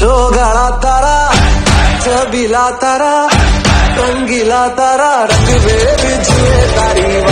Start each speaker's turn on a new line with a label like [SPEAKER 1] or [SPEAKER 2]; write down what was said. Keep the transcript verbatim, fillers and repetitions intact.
[SPEAKER 1] सोगाड़ा तारा छबीला तारा रंगीला तारा रंग में बिजुए तारी